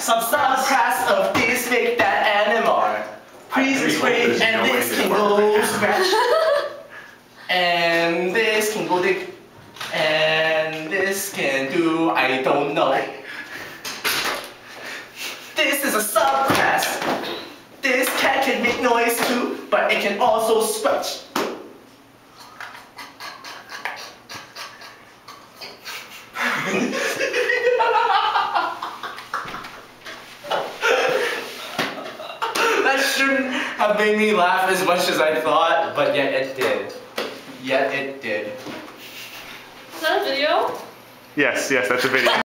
subclass of this make that animal. Freeze spray, and this can go scratch. And this can go dig. And this can do I don't know. This is a subclass. This cat can make noise too, but it can also scratch. That shouldn't have made me laugh as much as I thought, but yet it did. Yet it did. Is that a video? Yes, that's a video.